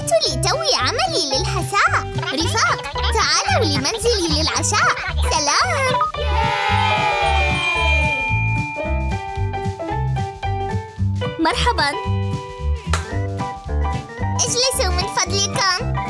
جئت لتوي عملي للحساء. رفاق، تعالوا لمنزلي للعشاء. سلام. مرحباً. اجلسوا من فضلكم.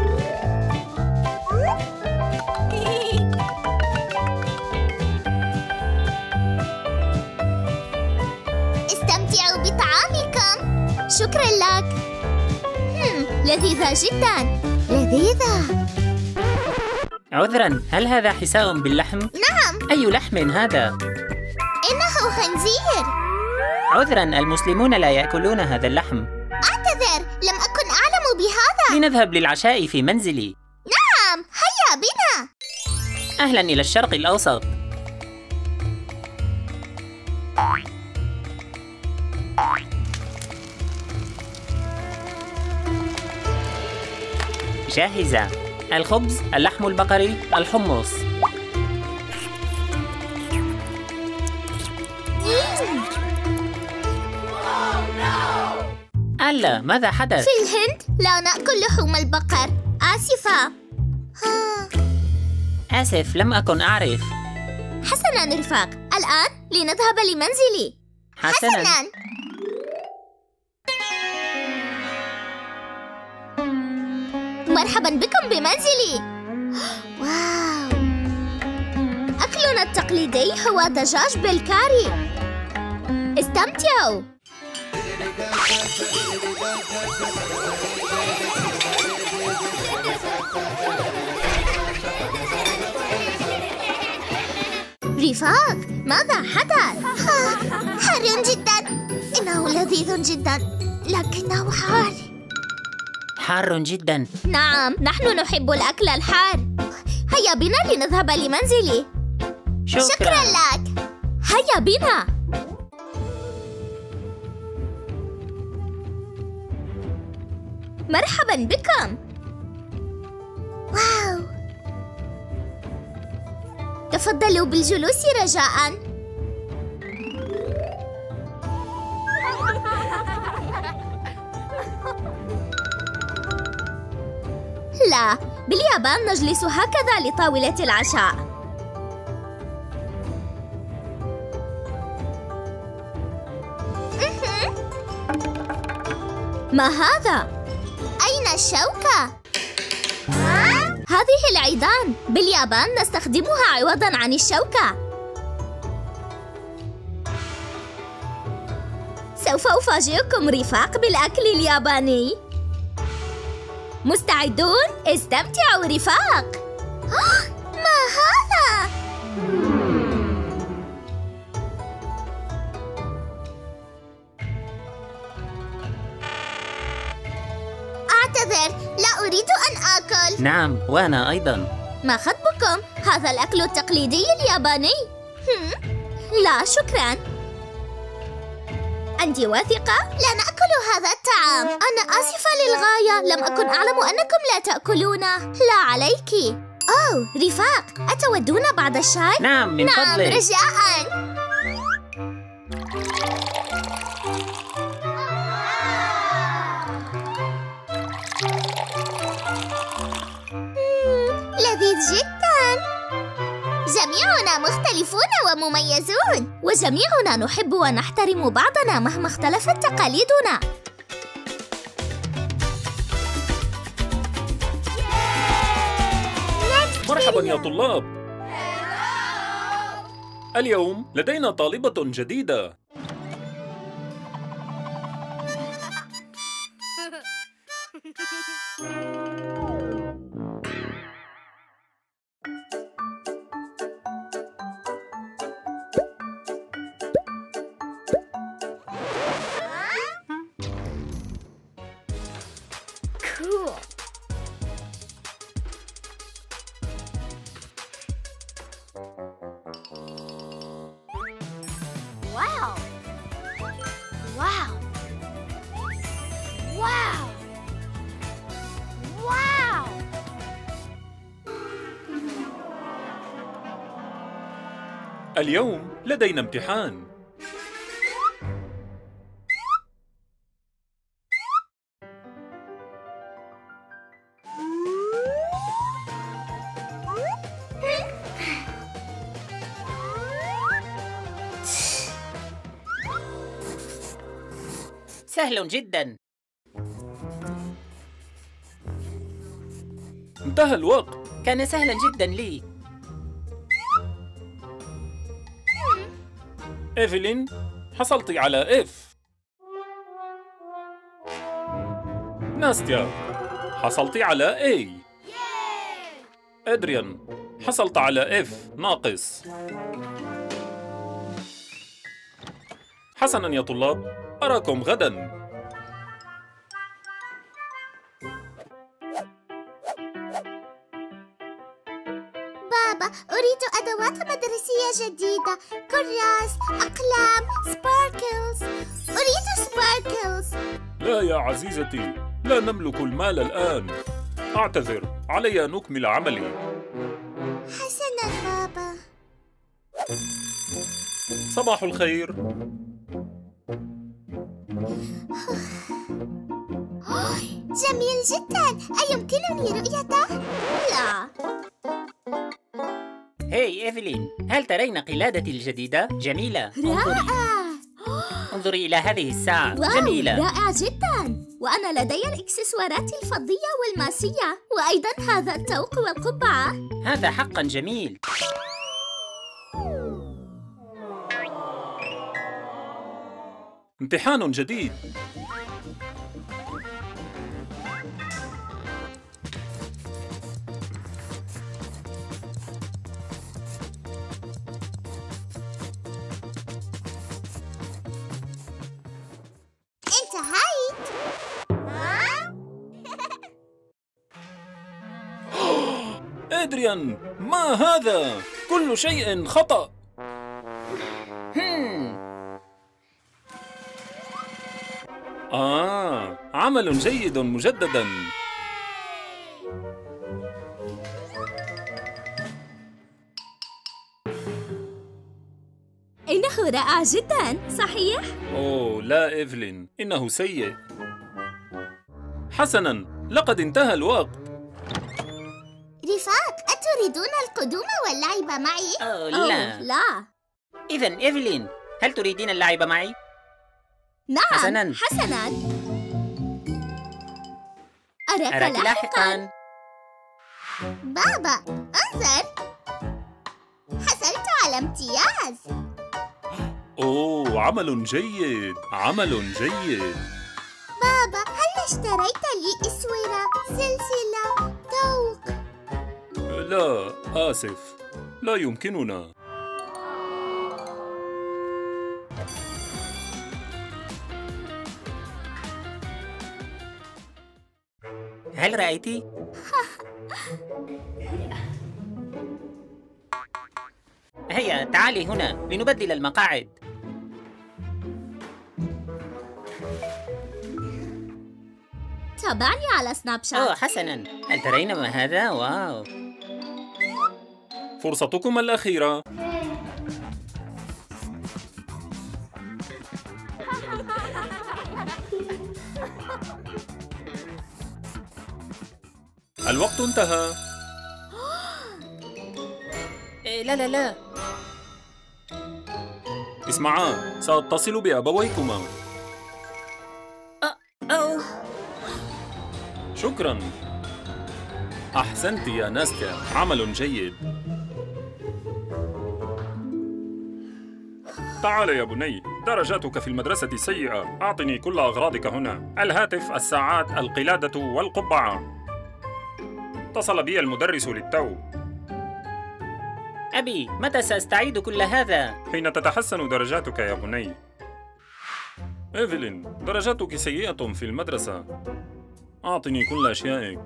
استمتعوا بطعامكم. شكراً لك. لذيذة جداً. لذيذة. عذراً، هل هذا حساء باللحم؟ نعم. أي لحم هذا؟ إنه خنزير. عذراً، المسلمون لا يأكلون هذا اللحم. أعتذر، لم أكن أعلم بهذا. لنذهب للعشاء في منزلي. نعم، هيا بنا. أهلاً إلى الشرق الأوسط. جاهزة. الخبز، اللحم البقري، الحمص. ألا، ماذا حدث؟ في الهند لا نأكل لحوم البقر. آسفة. آسف، لم أكن أعرف. حسناً رفاق، الآن لنذهب لمنزلي. حسناً. مرحباً بكم بمنزلي. واو. أكلنا التقليدي هو دجاج بالكاري. استمتعوا. رفاق، ماذا حدث؟ حار جدا. إنه لذيذ جدا، لكنه حار. حار جدا. نعم، نحن نحب الأكل الحار. هيا بنا لنذهب لمنزلي. شكرا لك. هيا بنا. مرحبا بكم. واو. تفضلوا بالجلوس رجاء. لا، باليابان نجلس هكذا لطاولة العشاء. ما هذا؟ أين الشوكة؟ هذه العيدان. باليابان نستخدمها عوضاً عن الشوكة. سوف أفاجئكم رفاق بالأكل الياباني. مستعدون؟ استمتعوا رفاق. ما هذا؟ أعتذر، لا أريد أن آكل. نعم، وأنا أيضاً. ما خطبكم؟ هذا الأكل التقليدي الياباني. لا شكراً. أنت واثقة؟ لا نأكل هذا الطعام. أنا آسفة للغاية، لم أكن أعلم أنكم لا تأكلونه. لا عليك. أوه رفاق، أتودون بعض الشاي؟ نعم، من فضلك. نعم رجاءً. لذيذ جداً. جميعنا مختلفون ومميزون، وجميعنا نحب ونحترم بعضنا مهما اختلفت تقاليدنا. مرحبا يا طلاب. اليوم لدينا طالبة جديدة. اليوم لدينا امتحان. سهل جدا. انتهى الوقت. كان سهلا جدا لي. إيفلين، حصلت على إف. ناستيا، حصلت على A. أدريان، حصلت على F ناقص. حسناً يا طلاب، أراكم غداً. بابا، أريد أدوات مدرسية جديدة، كراس، أقلام، سباركلز. أريد سباركلز. لا يا عزيزتي، لا نملك المال الآن. أعتذر، علي أن أكمل عملي. حسناً بابا. صباح الخير. جميل جداً. أيمكنني رؤيته؟ لا. هاي إيفلين، هل ترين قلادتي الجديدة؟ جميلة. رائع. انظري إلى هذه الساعة. واو، جميلة. رائع جداً. وأنا لدي الإكسسوارات الفضية والماسية، وأيضاً هذا التوق والقبعة. هذا حقا جميل. امتحان جديد. انتهيت. أدريان، ما هذا؟ كل شيء خطأ. عمل جيد مجدداً. إنه رائع جداً، صحيح؟ أوه لا إيفلين، إنه سيء. حسناً، لقد انتهى الوقت. رفاق، أتريدون القدوم واللعب معي؟ لا. لا. إذن إيفلين، هل تريدين اللعب معي؟ نعم. حسناً. أراك لاحقاً. بابا، انظر. حصلت على امتياز. أوه، عمل جيد، عمل جيد. بابا، هل اشتريت لي إسورة، سلسلة، طوق؟ لا، آسف، لا يمكننا. هل رأيتِ؟ هيا تعالي هنا لنبدل المقاعد. تابعني على سناب شات. حسناً، هل ترين ما هذا؟ واو. فرصتكم الأخيرة. الوقت انتهى. لا لا لا. اسمعا، سأتصل بأبويكما. أوه. شكراً. أحسنت يا ناستيا، عمل جيد. تعال يا بني، درجاتك في المدرسة سيئة. أعطني كل أغراضك هنا: الهاتف، الساعات، القلادة والقبعة. اتصل بي المدرس للتو. أبي، متى سأستعيد كل هذا؟ حين تتحسن درجاتك يا بني. إيفلين، درجاتك سيئة في المدرسة. أعطني كل أشيائك.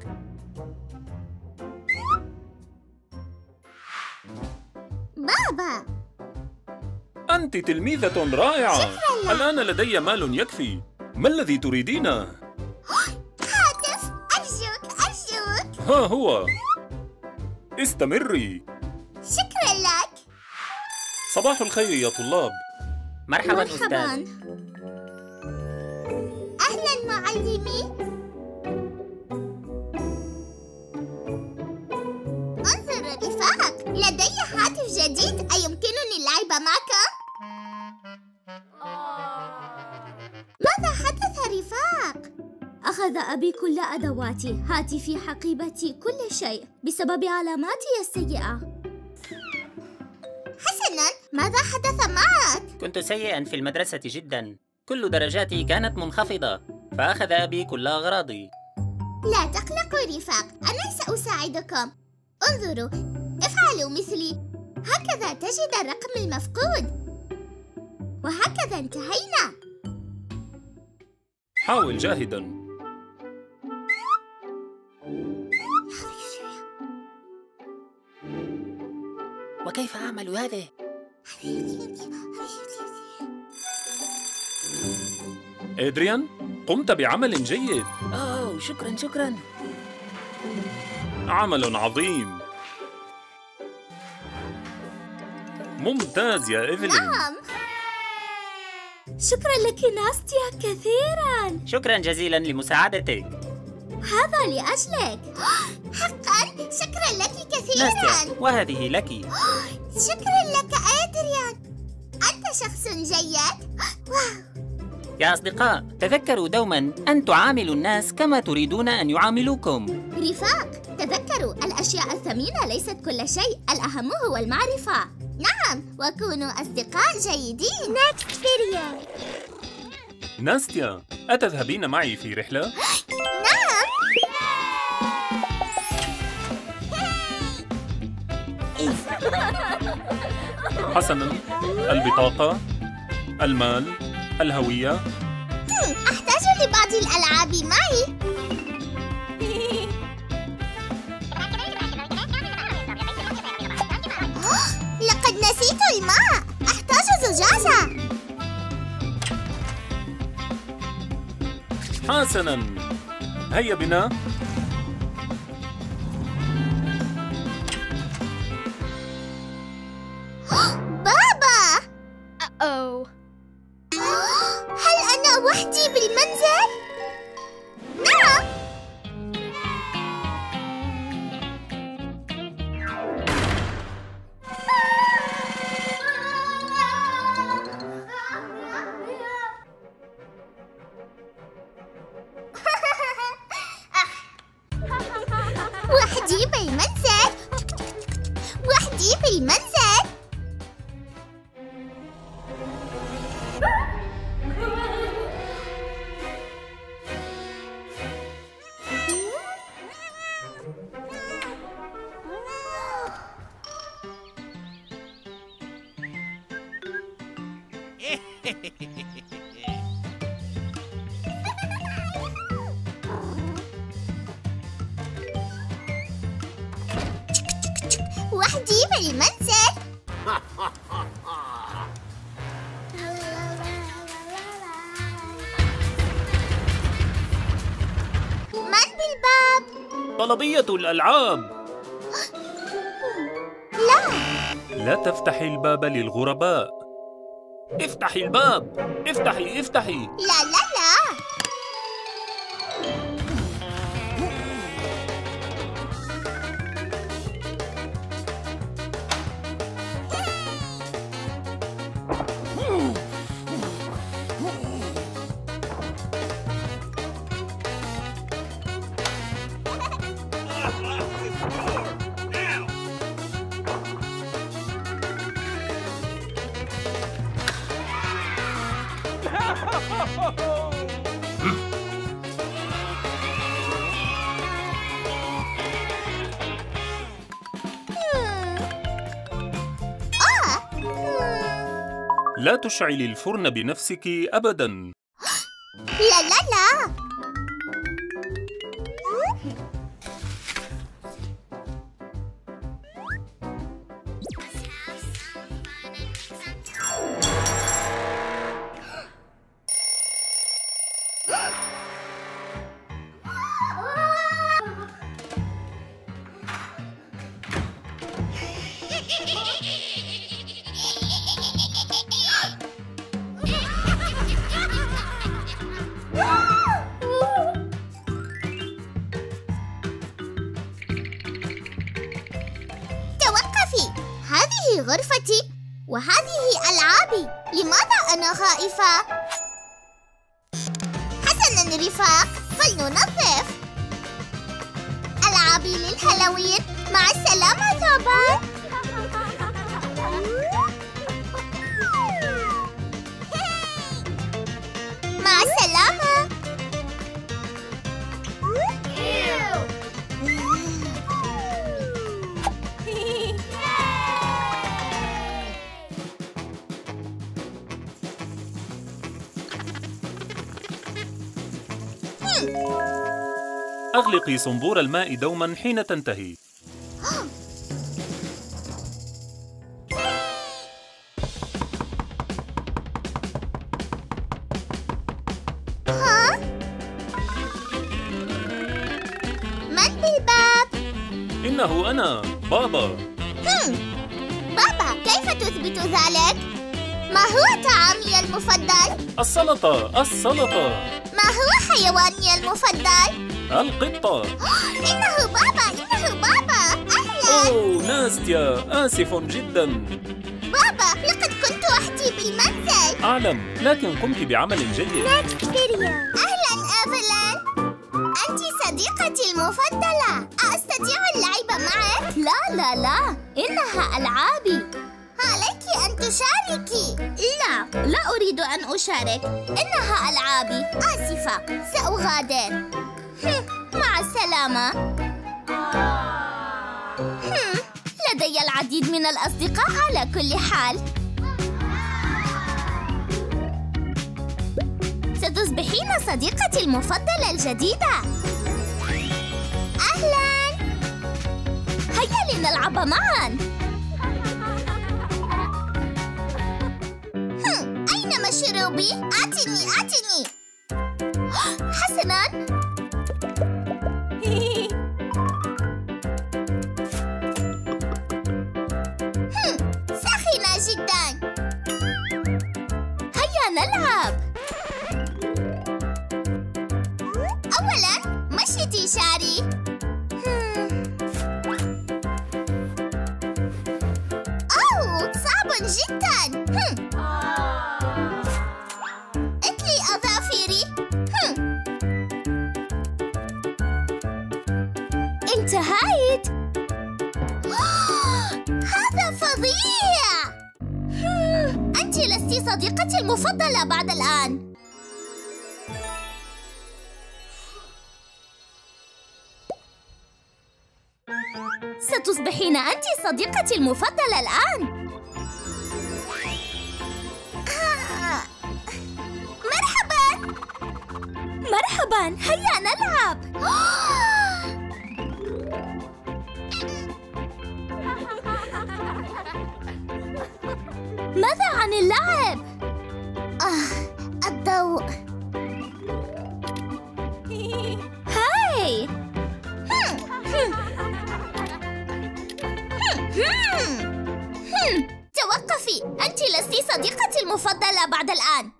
بابا، أنت تلميذة رائعة. الآن لدي مال يكفي. ما الذي تريدينه؟ هاتف، أرجوك أرجوك. ها هو. استمري. شكراً لك. صباح الخير يا طلاب. مرحباً أستاذ. أهلاً معلمي. انظر رفاق، لدي هاتف جديد. أيمكنني اللعب معك؟ ماذا حدث أخذ أبي كل أدواتي، هاتفي، حقيبتي، كل شيء بسبب علاماتي السيئة. حسناً، ماذا حدث معك؟ كنت سيئاً في المدرسة جداً. كل درجاتي كانت منخفضة، فأخذ أبي كل أغراضي. لا تقلقوا رفاق، أنا سأساعدكم. انظروا، افعلوا مثلي. هكذا تجد الرقم المفقود. وهكذا انتهينا. حاول جاهداً. وكيف أعمل هذا؟ إدريان، قمت بعمل جيد. أوه، شكراً. عمل عظيم. ممتاز يا إيفلين. نعم. شكراً لك ناستيا كثيراً. شكراً جزيلاً لمساعدتك. هذا لأجلك. حقاً شكراً لك كثيراً. ناستيا، وهذه لك. شكراً لك إدريان، أنت شخص جيد. واو. يا أصدقاء، تذكروا دوماً أن تعاملوا الناس كما تريدون أن يعاملوكم. رفاق، تذكروا الأشياء الثمينة ليست كل شيء، الأهم هو المعرفة. نعم، وكونوا أصدقاء جيدين. Next video. ناستيا، أتذهبين معي في رحلة؟ نعم. حسناً، البطاقة، المال، الهوية. أحتاج لبعض الألعاب معي. لقد نسيت الماء، أحتاج زجاجة. حسناً، هيا بنا. بابا. هل أنا وحدي بالمنزل؟ نعم. وحدي بالمنزل. وحدي بالمنزل. وحدي بالمنزل. من بالباب؟ طلبية الألعاب. لا تفتحي الباب للغرباء. افتحي الباب. افتحي. لا لا لا. لا تشعلي الفرن بنفسك أبداً. لا لا لا. غرفتي وهذه ألعابي. لماذا أنا خائفة؟ حسناً رفاق، فلننظف. ألعابي للهالوين. مع السلامة ثعبان. مع السلامة. أغلقي صنبور الماء دوما حين تنتهي. من بالباب؟ إنه أنا، بابا. بابا، كيف تثبت ذلك؟ ما هو طعامي المفضل؟ السلطة، السلطة. ما هو حيواني المفضل؟ القطة. إنه بابا، إنه بابا. أهلا. أوه ناستيا، آسف جدا. بابا، لقد كنت وحدي بالمنزل. أعلم، لكن قمت بعمل جيد. أهلا إيفلين. أنت صديقتي المفضلة. أستطيع اللعب معك؟ لا لا لا، إنها ألعابي. عليك أن تشاركي. لا أريد أن أشارك. إنها ألعابي. آسفة، سأغادر. مع السلامة. لدي العديد من الأصدقاء على كل حال. ستصبحين صديقتي المفضلة الجديدة. أهلاً. هيا لنلعب معاً. أين مشروبي؟ أعطني. حسناً. ساخنة جداً. هيا نلعب. أولاً مشيتي شعري. أوه، صعب جداً. اتلي أظافري. انتهيت. هذا فظيع. أنت لست صديقتي المفضلة بعد الآن. ستصبحين أنت صديقتي المفضلة الآن. مرحباً، هيا نلعب. ماذا عن اللعب؟ الضوء. هاي. توقفي، أنت لست صديقتي المفضلة بعد الآن.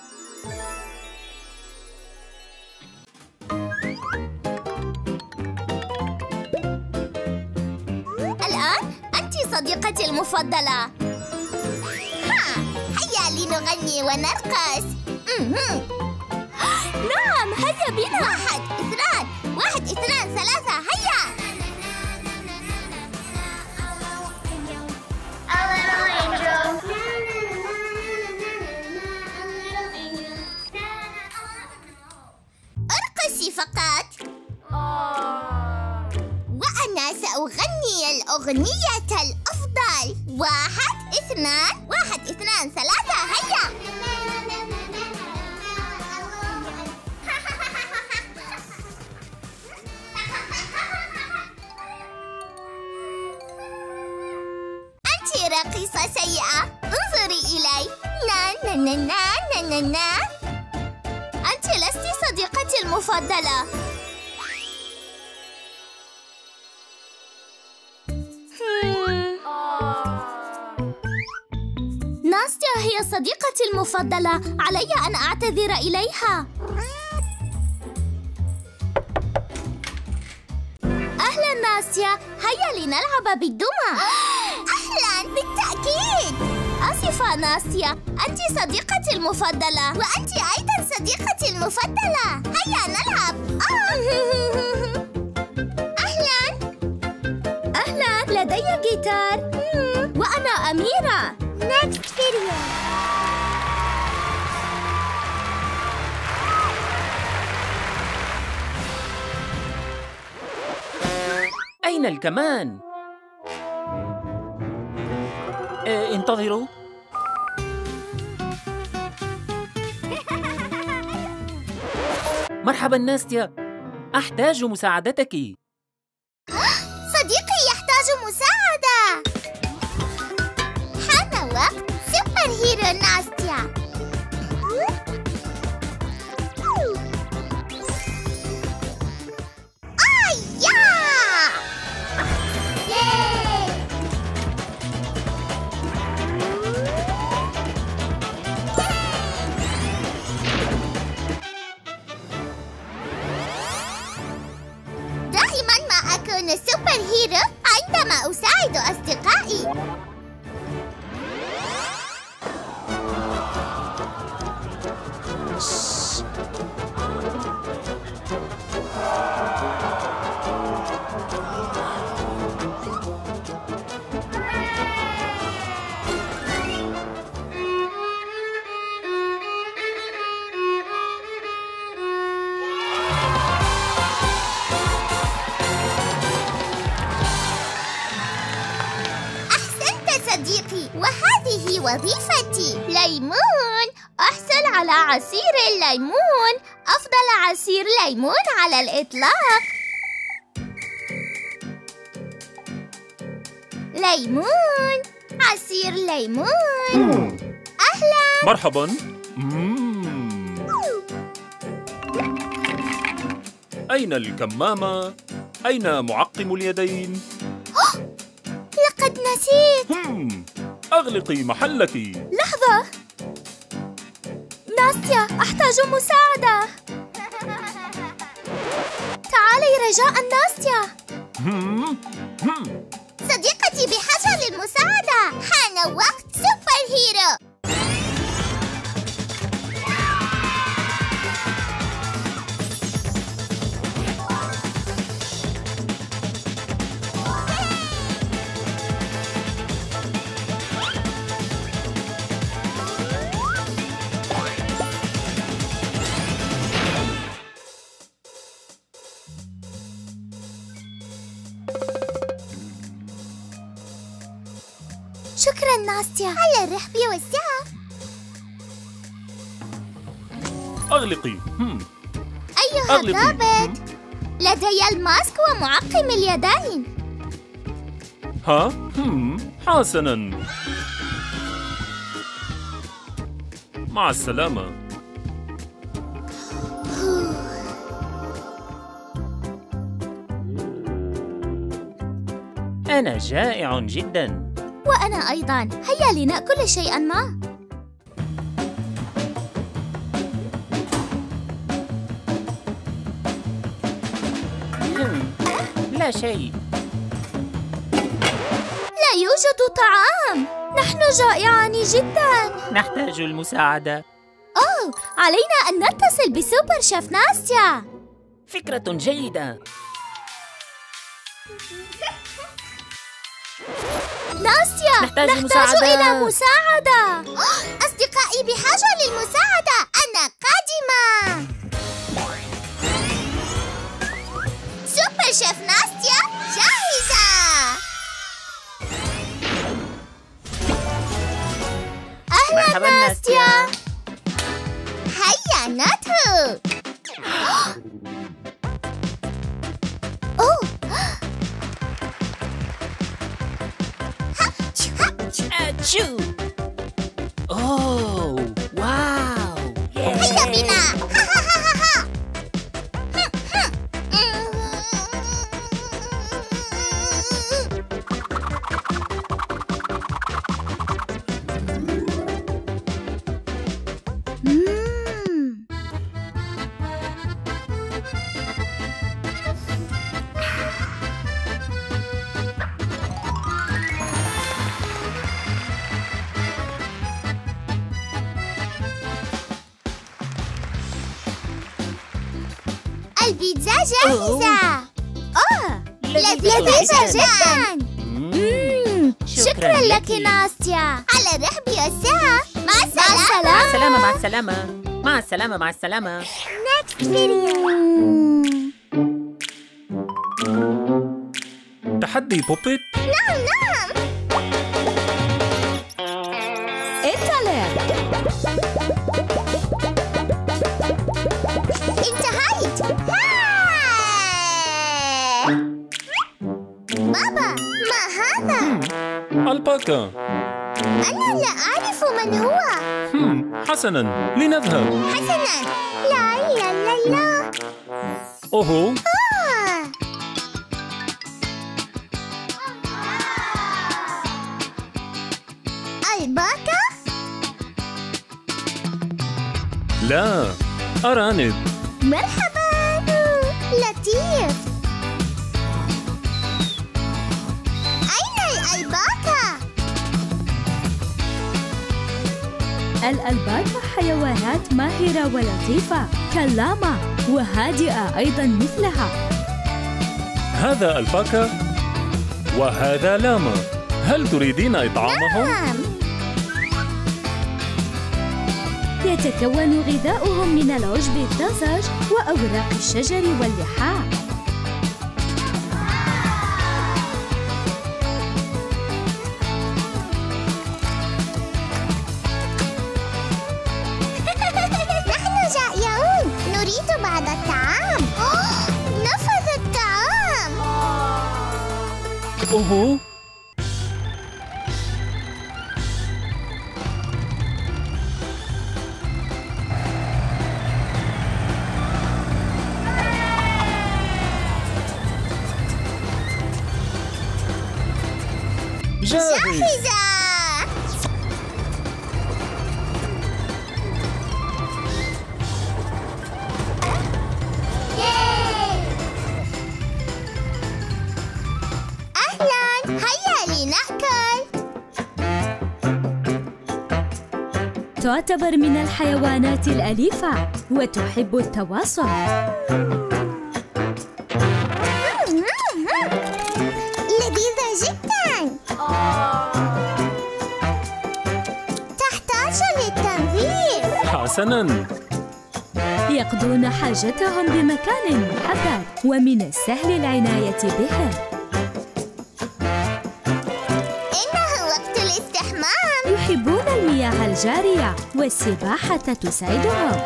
الآن أنت صديقتي المفضلة. هيا لنغني ونرقص. نعم، هيا بنا. 1 2 3 هيا. ارقصي فقط. وأنا سأغني الأغنية الأفضل. 1 2 3 هيا. أنت راقصة سيئة. انظري إلي. نا نا نا نا نا نا. أنت لست صديقتي المفضلة. ناستيا هي صديقتي المفضلة. علي أن أعتذر إليها. أهلا ناستيا، هيا لنلعب بالدمى. أهلا، بالتأكيد. آسفة آسفة ناستيا، أنت صديقتي المفضلة، وأنت أيضا صديقتي المفضلة. هيا نلعب. أهلاً. أهلاً، لدي جيتار. وأنا أميرة. Next video. أين الكمان؟ انتظروا. مرحبا ناستيا، أحتاج مساعدتك. صديقي يحتاج مساعدة. حان وقت سوبر هيرو ناستيا. دائما ما أكون سوبر هيرو عندما أساعد أصدقائي. صديقي، وهذه وظيفتي. ليمون، أحصل على عصير الليمون، أفضل عصير ليمون على الإطلاق. ليمون، عصير ليمون. أهلا. مرحبا. أين الكمامة؟ أين معقم اليدين؟ لقد نسيت. أغلقي محلك. لحظة ناستيا، أحتاج مساعدة. تعالي رجاء ناستيا. صديقتي بحاجة للمساعدة. حان وقت سوبر هيرو. شكراً ناستيا على الرحب والسعة. أغلقي. أيها الضابط، لدي الماسك ومعقم اليدين. ها؟ حسناً. مع السلامة. أنا جائع جداً. وأنا أيضاً. هيا لنأكل شيئاً ما. لا شيء. لا يوجد طعام. نحن جائعان جداً. نحتاج المساعدة. علينا أن نتصل بسوبر شيف ناستيا. فكرة جيدة. ناستيا، نحتاج إلى مساعدة. أصدقائي بحاجة للمساعدة. أنا قادمة. سوبر شيف ناستيا جاهزة. أهلا ناستيا. هيا ندخل. أتشو. أوه واو. هيا بنا. البيتزا جاهزة. لذيذة جدا. شكرا لك ناستيا. على الرحب والسعة. مع السلامة. مع السلامة. مع السلامة. مع السلامة. مع السلامة. Next video. تحدي بوبيت؟ نعم. انتهيت. بابا، ما هذا؟ الباكا. أنا لا أعرف من هو. حسناً، لنذهب. حسناً. لا. أوهو. الباكا؟ لا، أرانب. مرحباً. لطيف. أين الألباكا؟ الألباكا حيوانات ماهرة ولطيفة كاللاما، وهادئة أيضاً مثلها. هذا الباكا وهذا لاما. هل تريدين إطعامهم؟ نعم. يتكون غذاؤهم من العشب الطازج وأوراق الشجر واللحاء. نحن جائعون، نريد بعض الطعام. نفذ الطعام. أوهو. جاهزة. أهلاً، هيا لنأكل. تعتبر من الحيوانات الأليفة وتحب التواصل. لذيذة جداً. تحتاج للتنظيف. حسناً. يقضون حاجتهم بمكان محدد ومن السهل العناية بهم. إنه وقت الاستحمام. يحبون المياه الجارية والسباحة تساعدهم.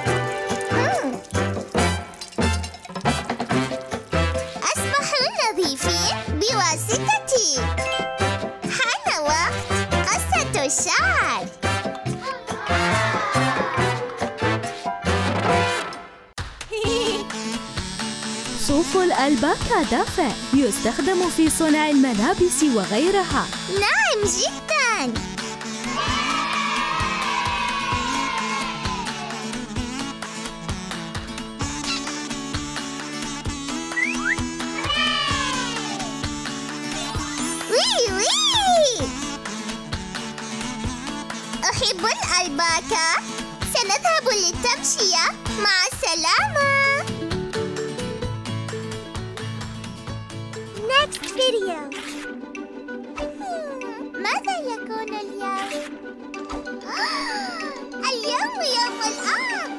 أصبحوا نظيفين بواسطتي. حان وقت قصة الشعر. صوف الألباكا دافئ، يستخدم في صنع الملابس وغيرها. نعم جداً. وي. أحب الألباكا. سنذهب للتمشية. مع السلامة. Next video. ماذا يكون اليوم؟ اليوم يوم الأب.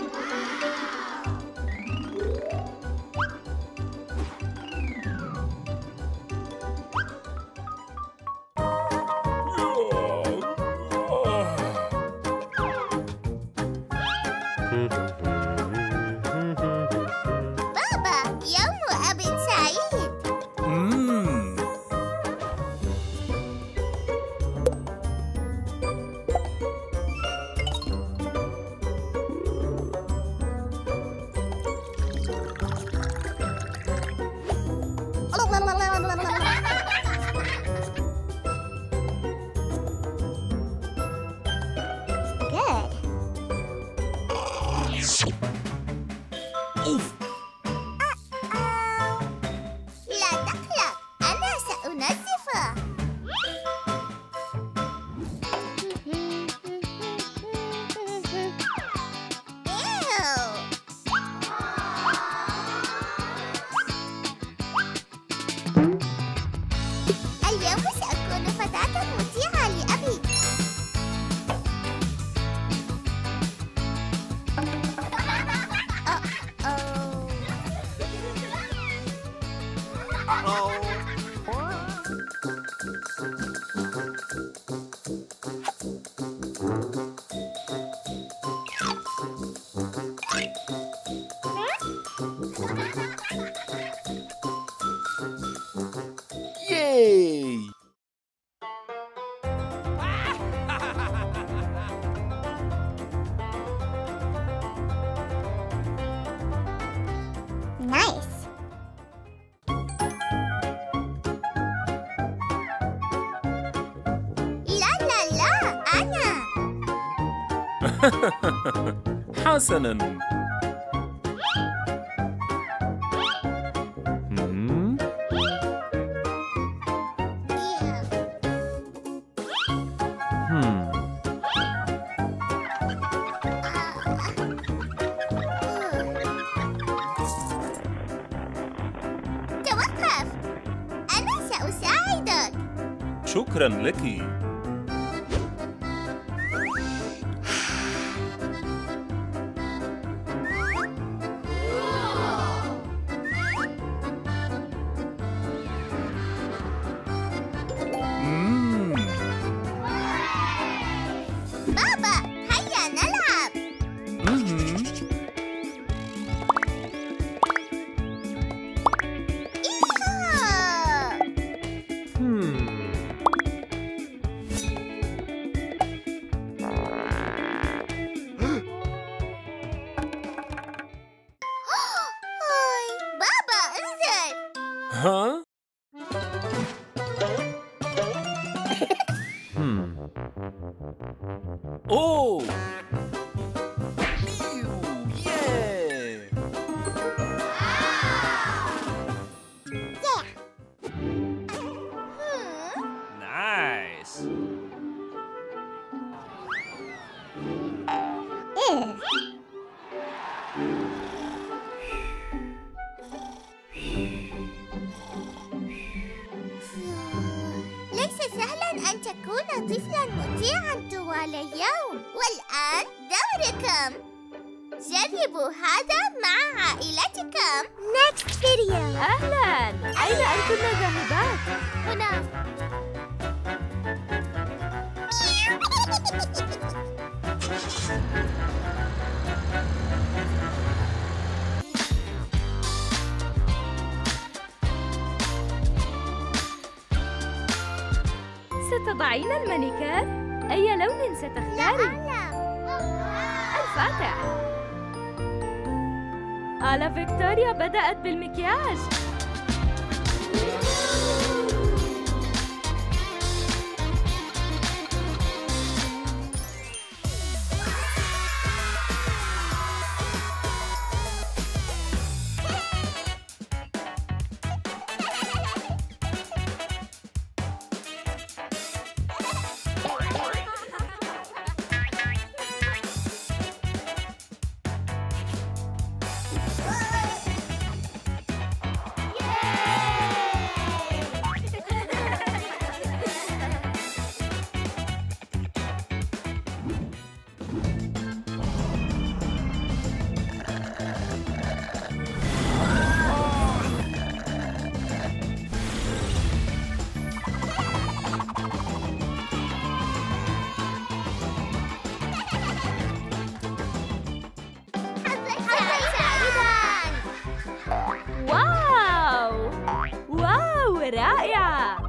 بابا، يوم أب سعيد. لا تقلق، أنا سأنظفه. حسناً. توقف، أنا سأساعدك. شكراً لك. بابا، هيا نلعب. بابا انزل. ها؟ أوه! Nice. ليس سهلا أن تكون طفلا مطيعا طوال اليوم. والآن دوركم. جربوا هذا مع عائلتكم. Next video. أهلاً، أين أنتن ذاهبات؟ هنا. ستضعين المانيكير؟ أي لون ستختاري؟ الفاتح. آلا فيكتوريا بدأت بالمكياج. رائعة!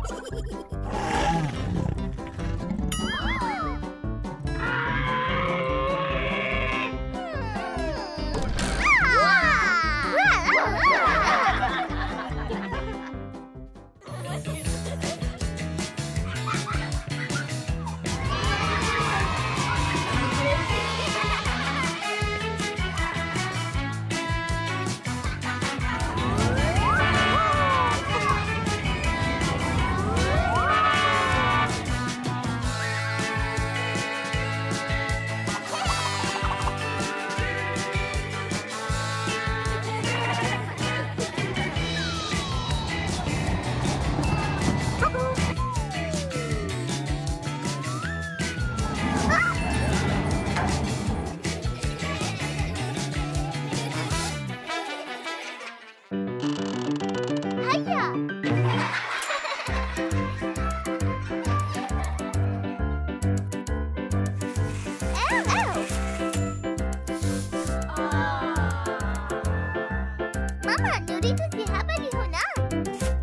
ماما، نريد الذهاب لهناك.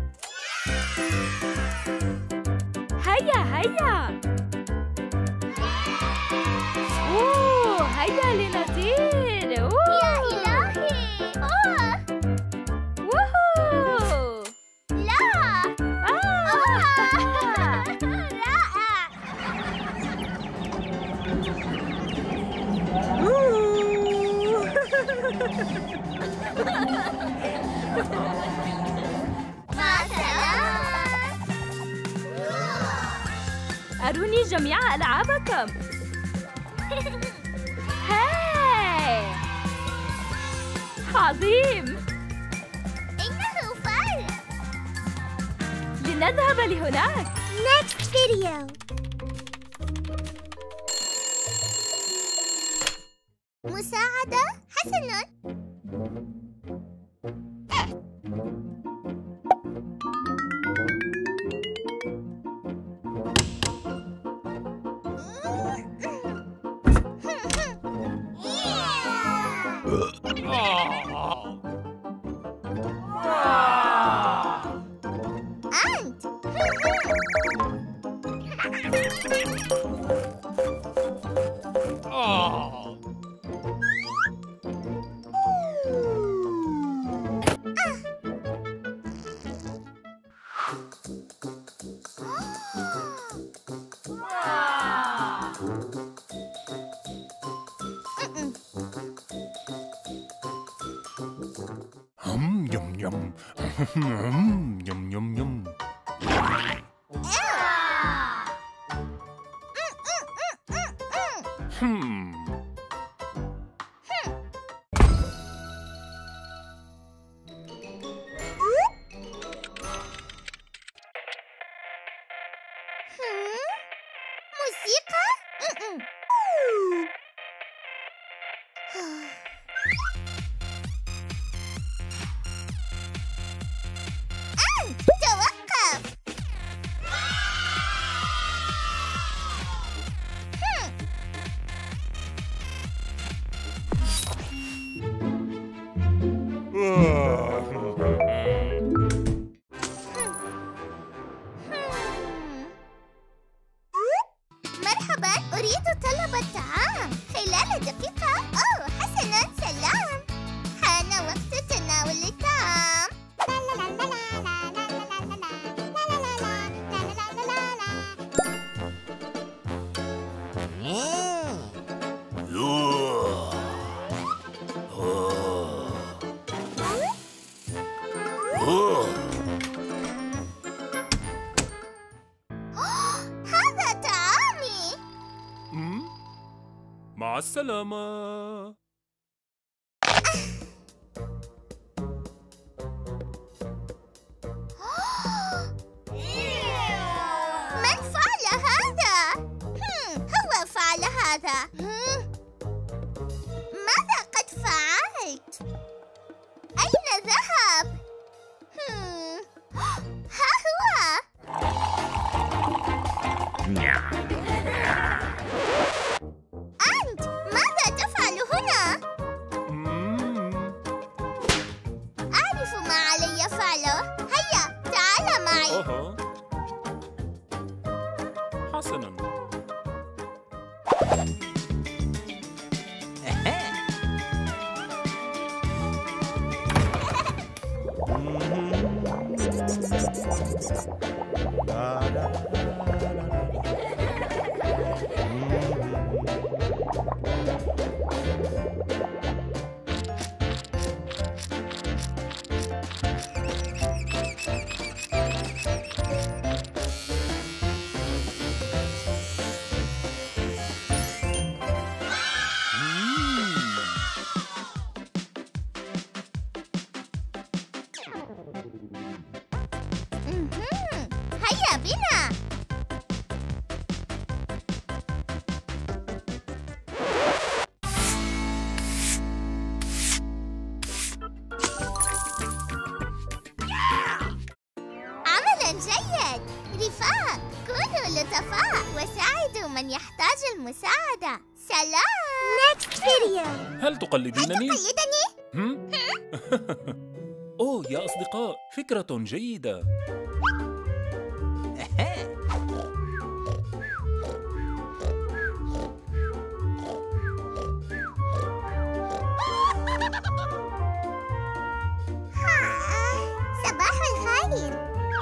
هيا هيا! أوه، هيا لنطير! يا إلهي! أوه! ووهو! لا! رائع! مع السلامة. أروني جميع ألعابكم. هاي عظيم. إنه فرق. لنذهب لهناك. Next video. مساعدة؟ حسناً. أنت. يم يم يم يم يم. موسيقى؟ أنت توقف. مرحبا، أريد طلب الطعام خلال دقيقة. أوه حسناً، سلام. حان وقت تناول الطعام. هذا طعامي. مع السلامة. من فعل هذا؟ هو فعل هذا. ماذا قد فعلت؟ أين ذهب؟ ها هو. أنت ماذا تفعل هنا؟ أعرف ما علي فعله. هيا تعال معي. أوه. حسناً. هيا بنا. عملاً جيد. رفاق، كونوا لطفاء وساعدوا من يحتاج المساعدة. سلام. Next video. هل تقلدينني؟ تقلدني؟ أوه يا أصدقاء، فكرة جيدة. صباح الخير.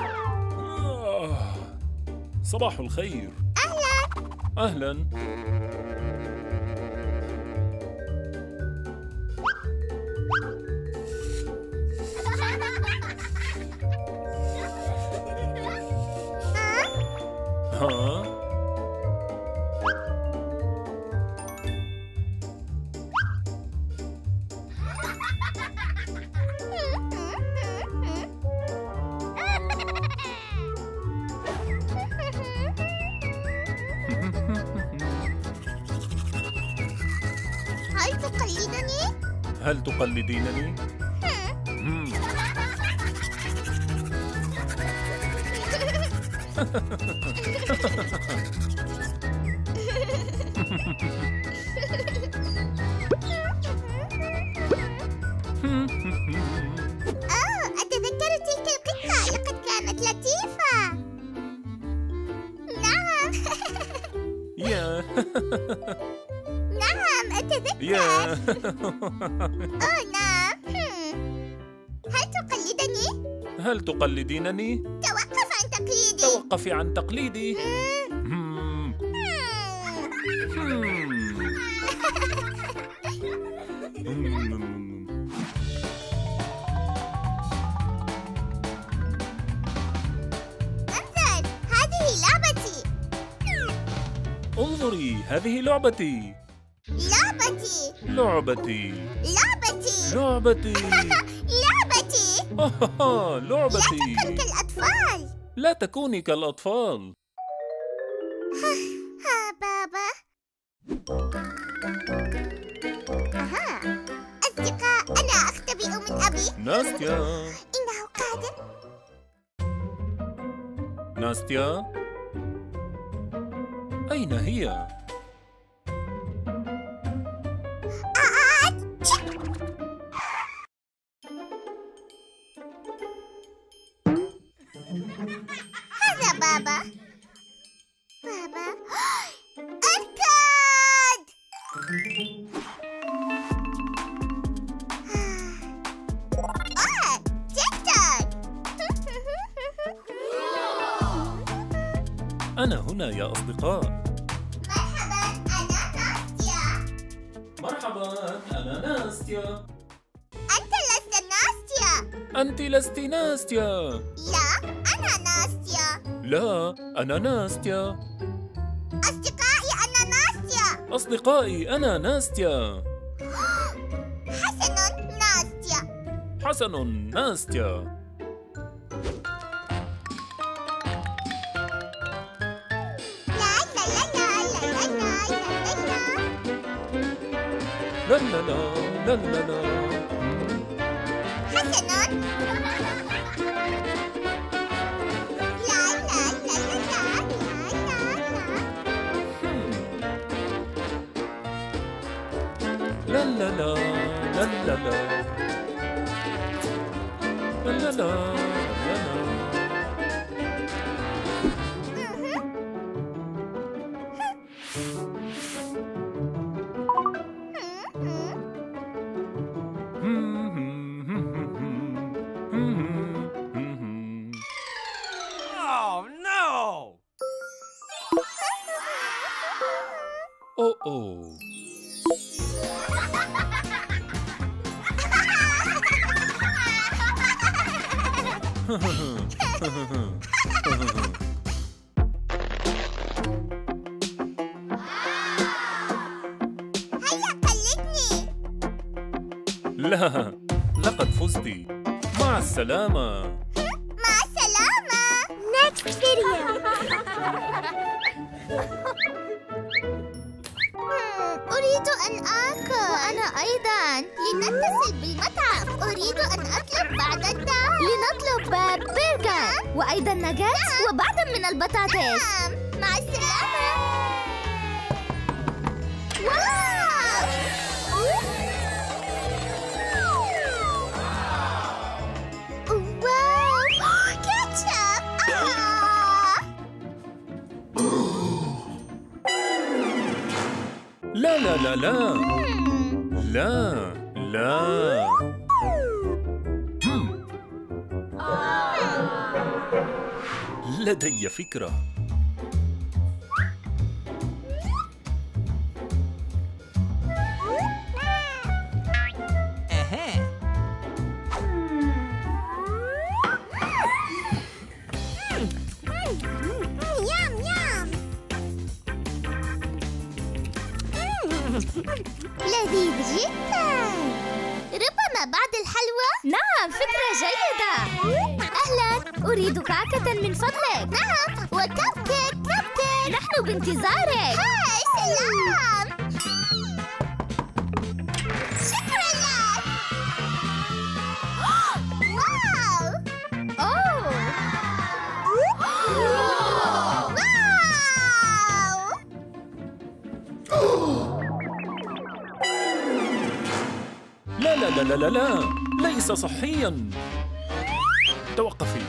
صباح الخير. أهلاً. أهلاً. ها؟ هل تقلدني؟ هل تقلدينني؟ أتذكر تلك القطة، لقد كانت لطيفة. نعم. يا نعم أتذكر. يا نعم. هل تقلدني؟ هل تقلدينني؟ توقف عن تقليدي. توقفي عن تقليدي. انظري، هذه لعبتي. لعبتي. لعبتي. لعبتي. لعبتي. لعبتي. لعبتي. لا تكن كالأطفال. لا تكوني كالأطفال. ها بابا. أصدقاء، أنا أختبئ من أبي. ناستيا. إنه قادم. ناستيا، أين هي؟ هذا بابا. بابا، اركض. تيك توك. أنا هنا يا أصدقاء. مرحبا، أنا ناستيا. مرحبا، أنا ناستيا. أنت لست ناستيا. أنت لست ناستيا. لا، أنا ناستيا. لا، أنا ناستيا. أصدقائي، أنا ناستيا. أصدقائي، أنا ناستيا. حسن، ناستيا. حسن، ناستيا. لا لا لا لا لا لا. حسن. لا لا لا لا لا لا. لا لا لا لا لا لا لا لا. Oh no! أوه أوه. هيا قلدني. لا، لقد فزت. مع السلامة. مع السلامة. Next video. أريد أن آكل. وأنا أيضا. لنتصل بالمطعم. أريد أن أطلب بعد الدعم. لنطلب برجر وأيضا ناجتس وبعضا من البطاطس. نعم. مع السلامة. واو، كاتشب. لا لا لا لا. لا لا. لدي فكرة. يام يام. لذيذ جدا. ربما بعد الحلوى؟ نعم، فكرة جيدة. أهلا، أريد كعكة من فضلك. نعم، وكب كيك. نحن بانتظارك. هاي سلام. شكرا لك. واو. أوه. لا لا لا لا لا لا، ليس صحياً. توقفي.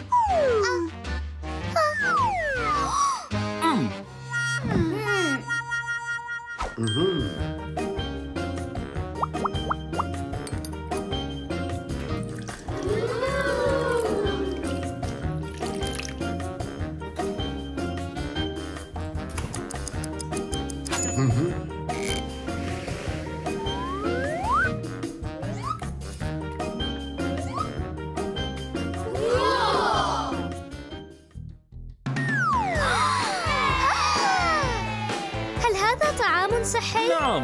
هل هذا طعام صحي؟ نعم.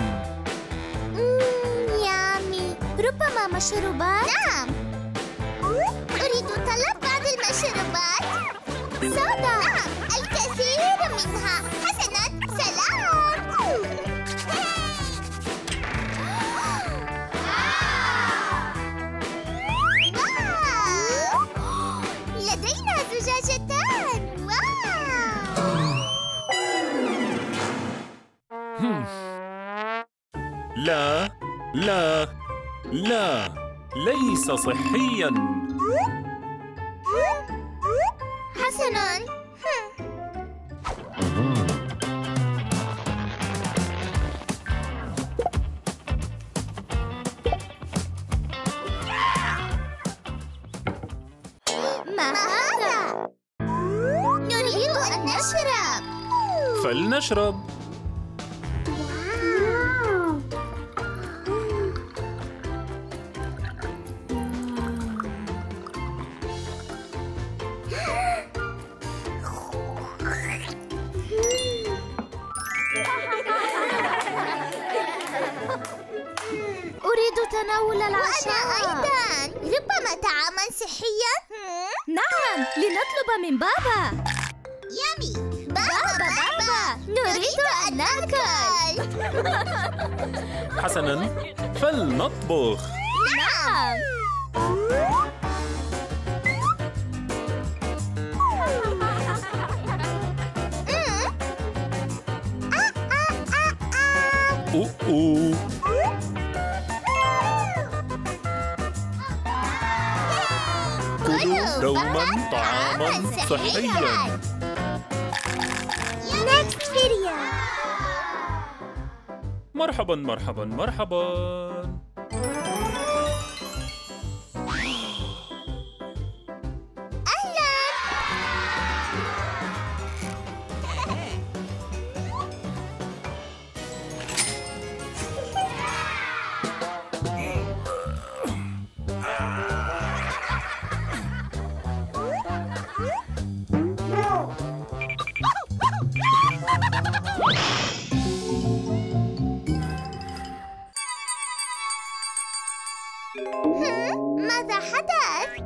يامي. ربما مشروبات؟ نعم. أريد طلب بعض المشروبات. صودا. نعم، الكثير منها. حسناً، سلام. واو. لدينا زجاجتان. واو. لا لا لا، ليس صحياً. حسناً. ما هذا؟ نريد أن نشرب. فلنشرب. أريد تناول العشاء. وأنا أيضاً. ربما طعاماً صحياً؟ نعم، لنطلب من بابا. يامي. بابا. نريد أن نأكل. حسناً، فلنطبخ. نعم. أوه. كلوا دوماً طعاماً صحياً. Next video. مرحباً مرحباً مرحباً. ماذا حدث؟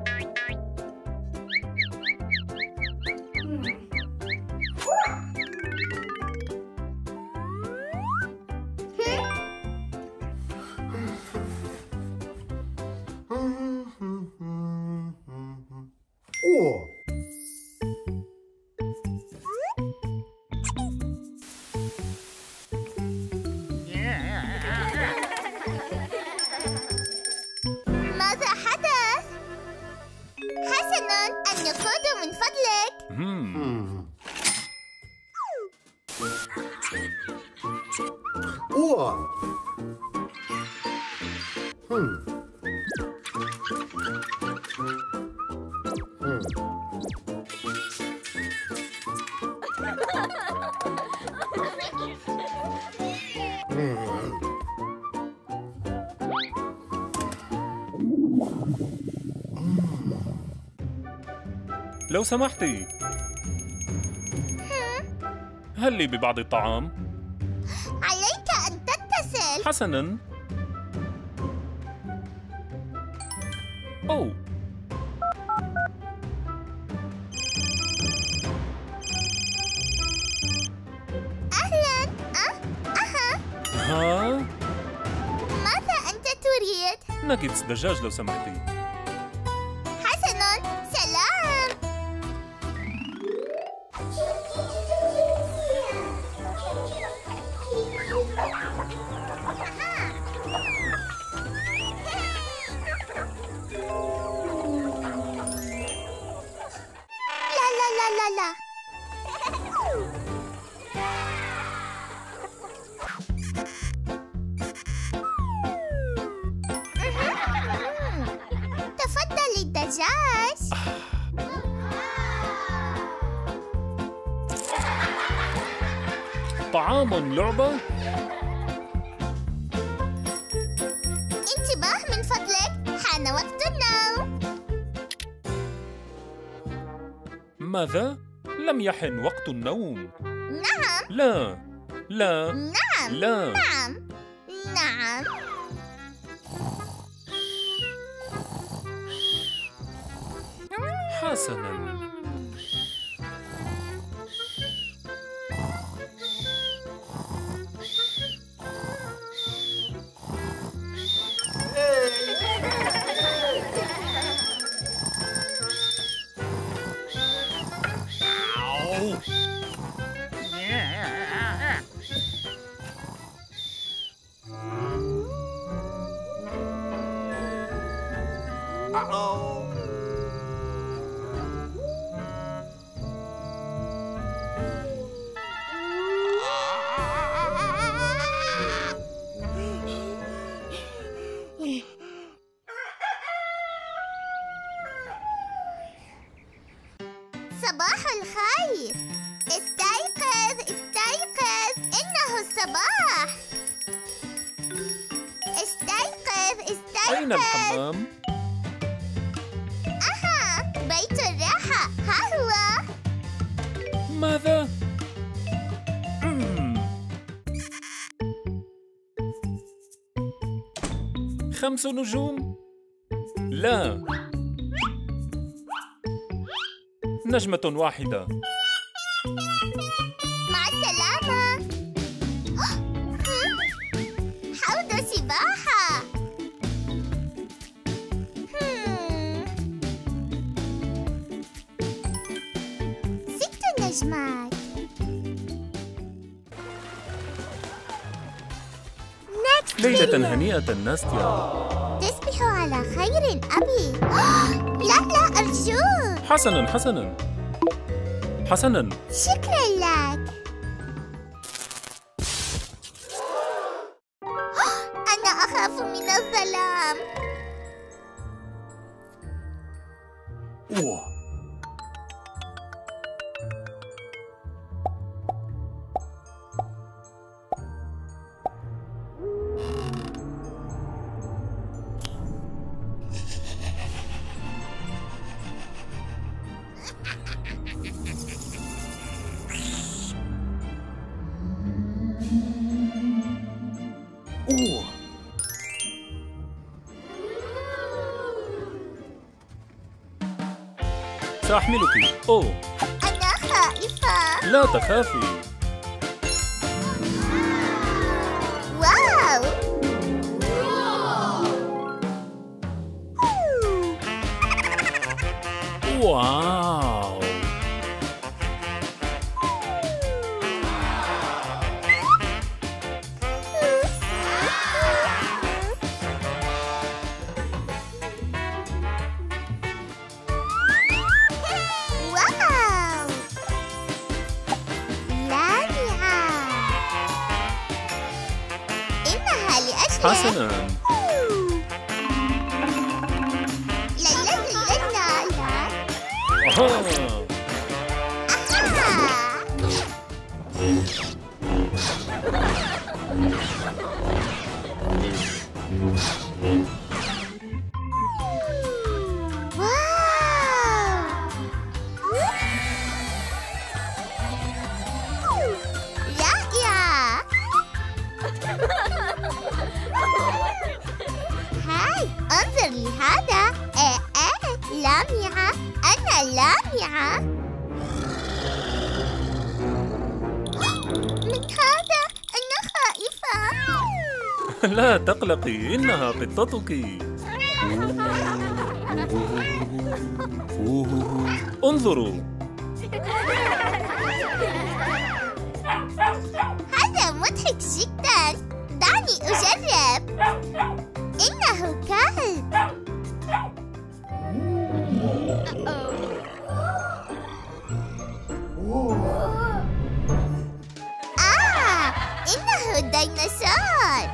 ماذا حدث؟ حسناً، النقود من فضلك. لو سمحتي، هل لي ببعض الطعام؟ عليك أن تتصل. حسناً. أوه. أهلاً. ها؟ ماذا أنت تريد؟ ناجتس دجاج لو سمحتي. حسناً، سلام. لا لا لا لا لا. تفضل الدجاج. طعام لعبة؟ انتباه من فضلك، حان وقت النوم. ماذا؟ لم يحن وقت النوم. نعم. لا. لا. نعم. لا. نعم. نعم. حسناً. Uh-oh. صباح الخير. استيقظ استيقظ، إنه الصباح. استيقظ استيقظ. أين الحمام؟ بيت الراحة، ها هو. ماذا؟ 5 نجوم؟ لا. نجمة واحدة. مع السلامة. حوض سباحة. 6 نجمات. ليلة هنيئة ناستيا. تصبح على خير أبي. لا لا أرجوك. حسناً حسناً حسناً. شكرا لك. أنا أخاف من الظلام. أوه. أوه. سأحملك. أوه. أنا خائفة. لا تخافي. واو. واو. واو. لامعة. إنها لأجلك. حسناً. لا لا لا لا لا. أها. رائعة. هذا؟ لامعة. أنا لامعة. من هذا؟ أنا خائفة. لا تقلقي، إنها قطتك. انظروا. هذا مضحك جداً. دعني أجرب. إنه كلب. إنه ديناصور.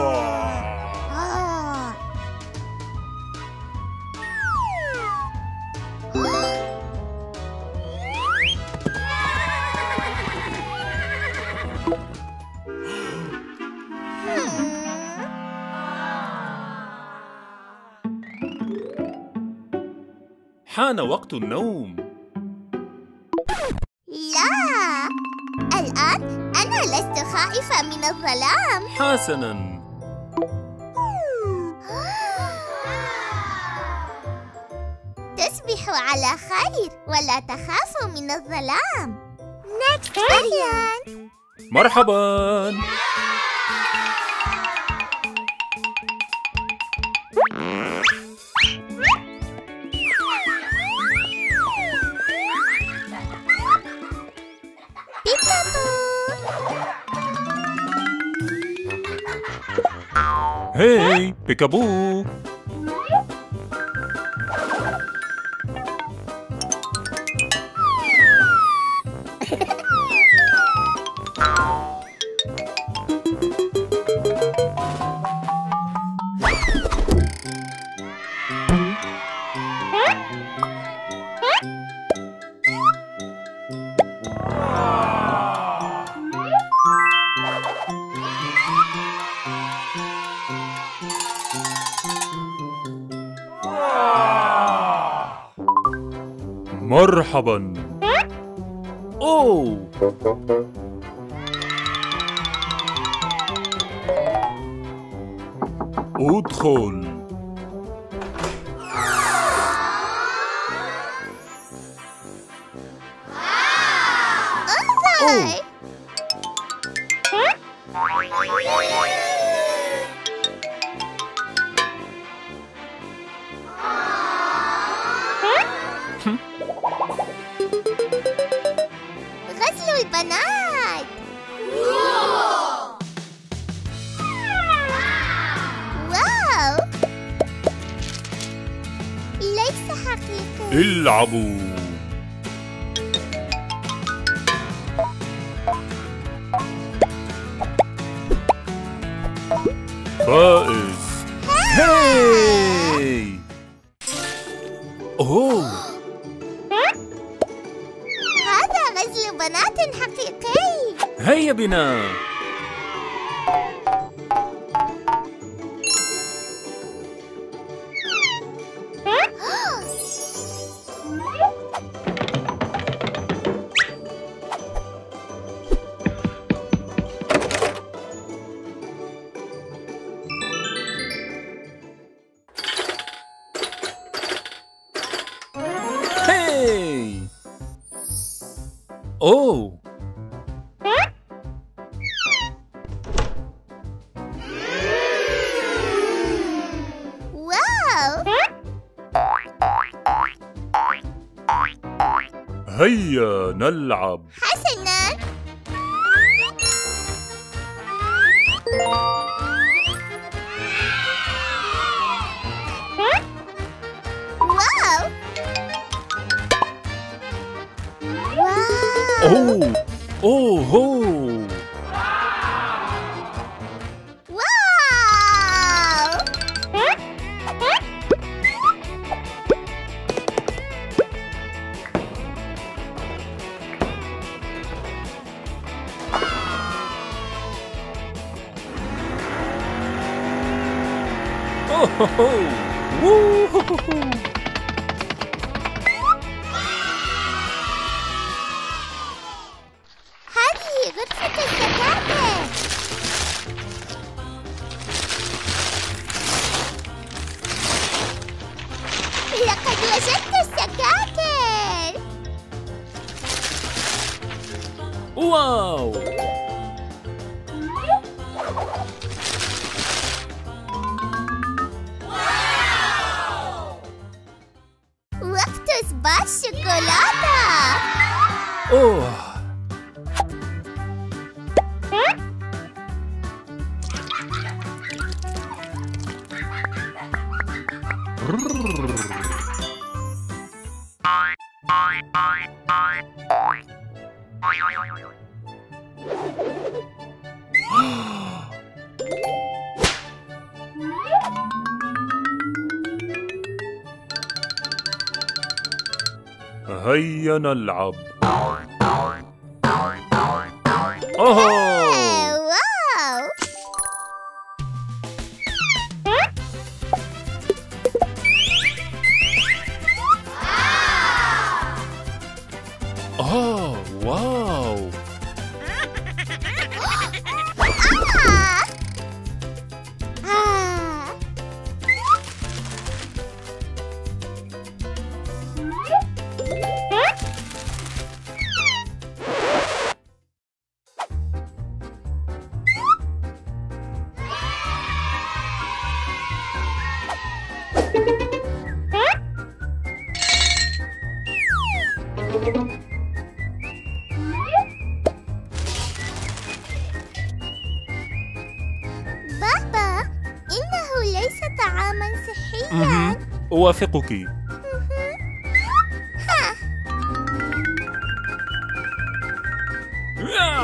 حان وقت النوم. لا، الآن أنا لست خائفة من الظلام. حسناً. تصبح على خير ولا تخافوا من الظلام. Next Ariane. مرحباً. هاي بيكابو. مرحباً. أوه. ادخل. انظر. غزل البنات. واو، ليس حقيقي. العبوا. فائز. هاي. أوه. هذا غزل بنات حقيقي. هيا بنا. هاي. أوه. واو. هيا نلعب. حسناً. واو. واو. أوه. أوه. واو. هذه غرفة الزكاة. بالشوكولاتة. أوه. هيا نلعب. أوه. واو. واو. بابا، إنه ليس طعاماً صحياً. أوافقك. ها.